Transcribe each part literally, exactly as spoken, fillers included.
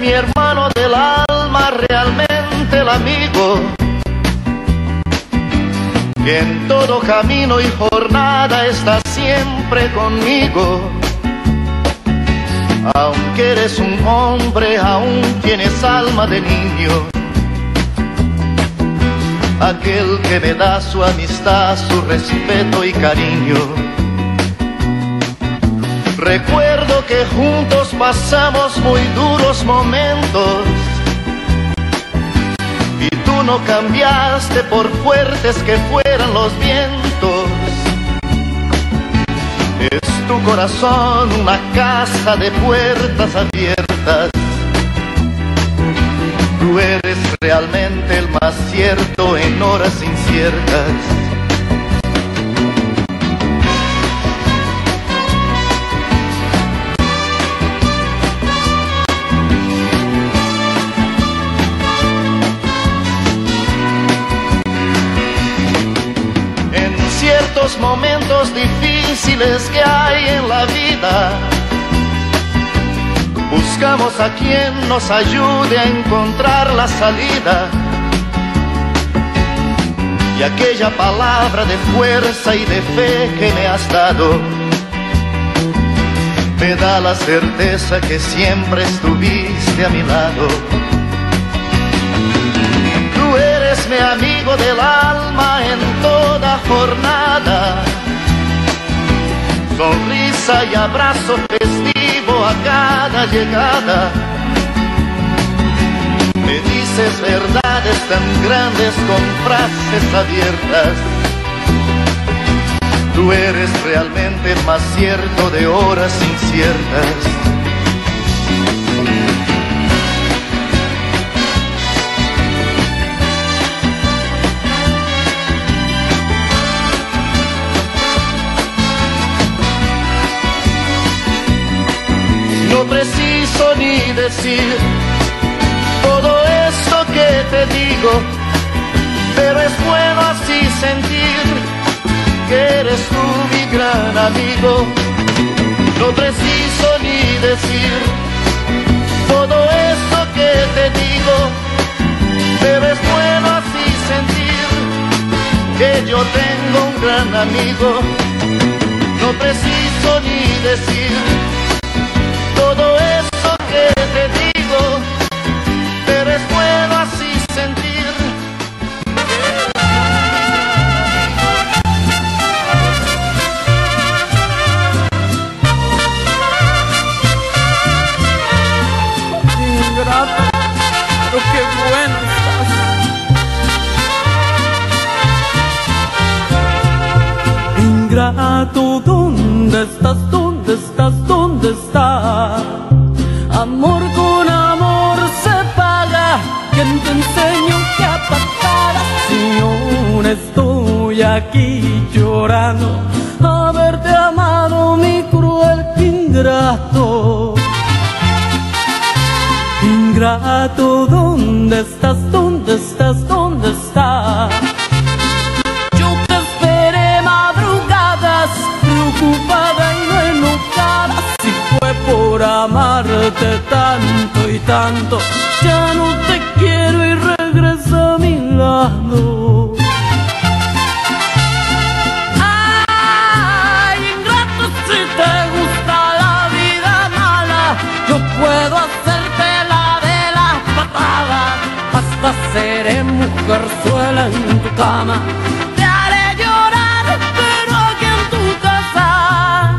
mi hermano del alma, realmente el amigo, que en todo camino y jornada está siempre conmigo. Aunque eres un hombre, aún tienes alma de niño. Aquel que me da su amistad, su respeto y cariño. Recuerdo que juntos pasamos muy duros momentos, y tú no cambiaste por fuertes que fueran los vientos. Es tu corazón una casa de puertas abiertas. Tú eres realmente el más cierto en horas inciertas. En ciertos momentos difíciles que hay en la vida, buscamos a quien nos ayude a encontrar la salida. Y aquella palabra de fuerza y de fe que me has dado me da la certeza que siempre estuviste a mi lado. Tú eres mi amigo del alma en toda jornada, sonrisa y abrazo festivo a cada llegada. Me dices verdades tan grandes con frases abiertas. Tú eres realmente el más cierto de horas inciertas. No preciso ni decir todo esto que te digo, pero es bueno así sentir que eres tú mi gran amigo. No preciso ni decir todo esto que te digo, pero es bueno así sentir que yo tengo un gran amigo. No preciso ni decir todo eso que te digo, pero es bueno así sentir. Ingrato, pero qué bueno estás. Ingrato, ¿dónde estás? ¿Dónde estás? ¿Dónde estás? Amor con amor se paga. ¿Quién te enseñó que a patadas? Si aún estoy aquí llorando, haberte amado, mi cruel ingrato. Ingrato, ¿dónde estás? ¿Dónde estás? ¿Dónde estás? Yo te esperé madrugadas, preocupada y no enojada. Si fue por amarte tanto y tanto, ya no te quiero y regresa a mi lado. Ay, ingrato, si te gusta la vida mala, yo puedo hacerte la de la patada. Hasta seré mujerzuela en tu cama, te haré llorar, pero aquí en tu casa.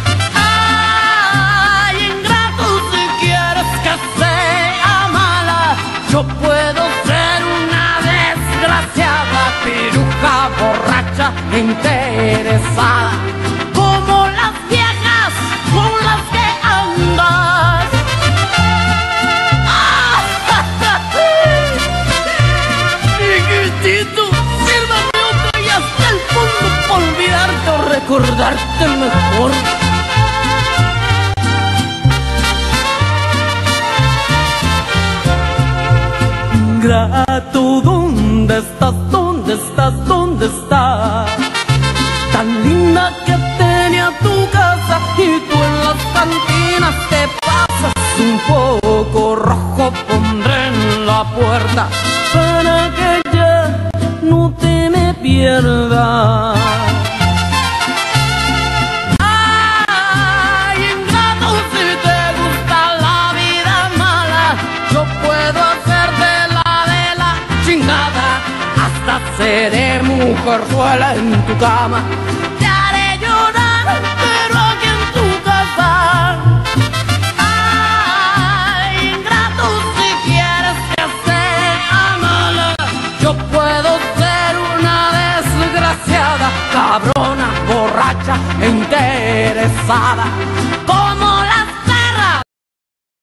Ay, ingrato, si quieres que sea mala, yo puedo ser una desgraciada, piruja, borracha e interesada, como las viejas con las que andas. Chiquitito, sírvame otra y hasta el fondo por olvidarte o recordarte mejor. Ingrato, ¿dónde estás? ¿Dónde estás? ¿Dónde estás? Tan linda que tenía tu casa y tú en las cantinas te pasas un poco rojo puerta para que ya no te me pierdas. Ay, ingrato, si te gusta la vida mala, yo puedo hacerte la de la chingada, hasta seré mujerzuela en tu cama. Te haré llorar, pero aquí en tu casa. Ay, ingrato, si quieres que sea mala, yo puedo ser una desgraciada, cabrona, borracha e interesada.